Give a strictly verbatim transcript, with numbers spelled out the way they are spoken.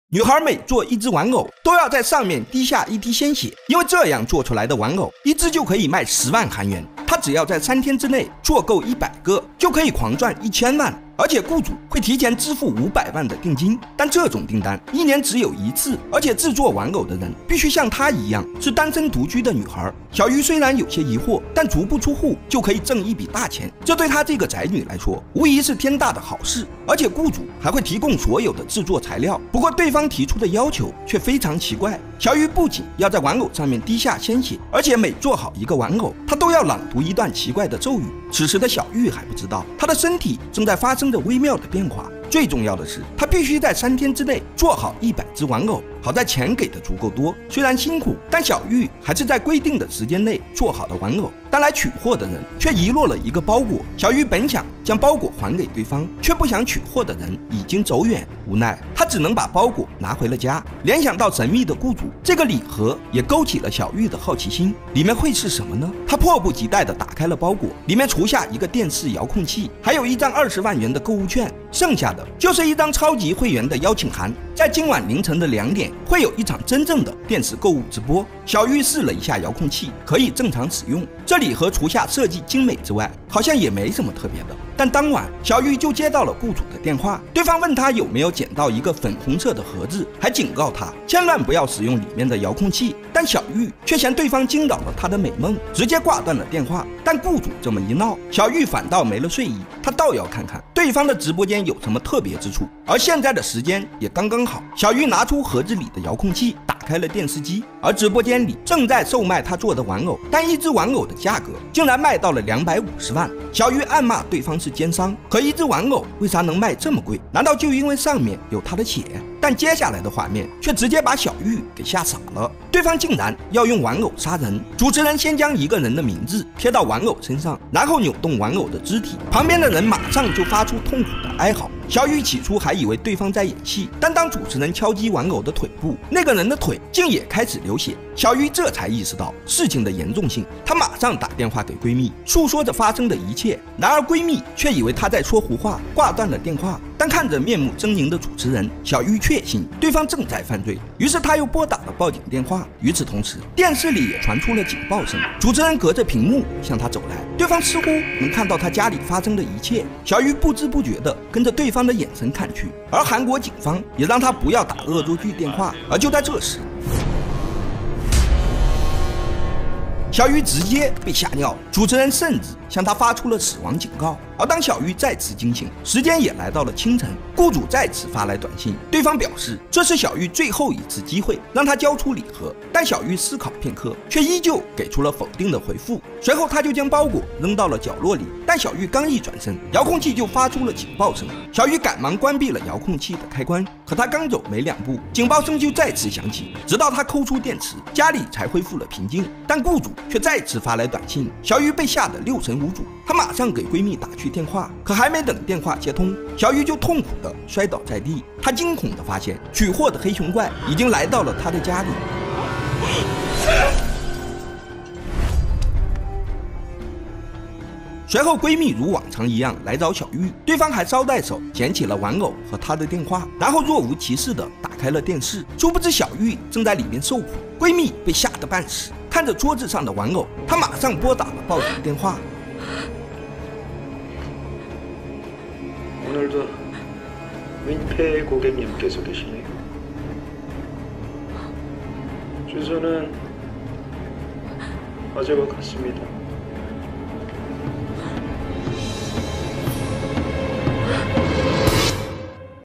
女孩每做一只玩偶，都要在上面滴下一滴鲜血，因为这样做出来的玩偶一只就可以卖十万韩元。她只要在三天之内做够一百个，就可以狂赚一千万。 而且雇主会提前支付五百万的定金，但这种订单一年只有一次，而且制作玩偶的人必须像她一样是单身独居的女孩。小鱼虽然有些疑惑，但足不出户就可以挣一笔大钱，这对她这个宅女来说无疑是天大的好事。而且雇主还会提供所有的制作材料，不过对方提出的要求却非常奇怪。小鱼不仅要在玩偶上面滴下鲜血，而且每做好一个玩偶，她都要朗读一段奇怪的咒语。此时的小玉还不知道，她的身体正在发生 着微妙的变化，最重要的是，他必须在三天之内做好一百只玩偶，好在钱给的足够多。虽然辛苦，但小玉还是在规定的时间内做好了玩偶。但来取货的人却遗落了一个包裹，小玉本想将包裹还给对方，却不想取货的人已经走远，无奈他只能把包裹拿回了家。联想到神秘的雇主，这个礼盒也勾起了小玉的好奇心，里面会是什么呢？他迫不及待地打开了包裹，里面除下一个电视遥控器，还有一张二十万元的购物券，剩下的就是一张超级会员的邀请函。在今晚凌晨的两点，会有一场真正的电视购物直播。小玉试了一下遥控器，可以正常使用。这礼盒除下设计精美之外，好像也没什么特别的。但当晚，小玉就接到了雇主的电话，对方问他有没有捡到一个粉红色的盒子，还警告他千万不要使用里面的遥控器。但小玉却嫌对方惊扰了她的美梦，直接挂断了电话。但雇主这么一闹，小玉反倒没了睡意，她倒要看看对方的直播间有什么特别之处。而现在的时间也刚刚好，小玉拿出盒子里的遥控器，打开了电视机，而直播间里正在售卖她做的玩偶，但一只玩偶的价格竟然卖到了两百五十万。小玉暗骂对方是奸商，可一只玩偶为啥能卖这么贵？难道就因为上面有她的血？但接下来的画面却直接把小玉给吓傻了，对方竟然要用玩偶杀人。主持人先将一个人的名字贴到玩偶身上，然后扭动玩偶的肢体，旁边的人马上就发出痛苦的哀嚎。小雨起初还以为对方在演戏，但当主持人敲击玩偶的腿部，那个人的腿竟也开始流血。小鱼这才意识到事情的严重性，她马上打电话给闺蜜，诉说着发生的一切。然而闺蜜却以为她在说胡话，挂断了电话。但看着面目狰狞的主持人，小鱼确信对方正在犯罪，于是她又拨打了报警电话。与此同时，电视里也传出了警报声，主持人隔着屏幕向她走来，对方似乎能看到她家里发生的一切。小鱼不知不觉地跟着对方的眼神看去，而韩国警方也让她不要打恶作剧电话。而就在这时，小鱼直接被吓尿，主持人甚至向他发出了死亡警告。而当小鱼再次惊醒，时间也来到了清晨，雇主再次发来短信，对方表示这是小鱼最后一次机会，让他交出礼盒。但小鱼思考片刻，却依旧给出了否定的回复。随后他就将包裹扔到了角落里，但小鱼刚一转身，遥控器就发出了警报声。小鱼赶忙关闭了遥控器的开关，可他刚走没两步，警报声就再次响起，直到他抠出电池，家里才恢复了平静。但雇主却再次发来短信，小鱼被吓得六神无主，她马上给闺蜜打去电话，可还没等电话接通，小鱼就痛苦地摔倒在地。她惊恐地发现，取货的黑熊怪已经来到了她的家里。随后，闺蜜如往常一样来找小玉，对方还捎带手捡起了玩偶和她的电话，然后若无其事地打开了电视。殊不知小玉正在里面受苦，闺蜜被吓得半死，看着桌子上的玩偶，她马上拨打了报警电话。 오늘도 민폐 고객님께서 계시네요. 주소는 어제와 같습니다.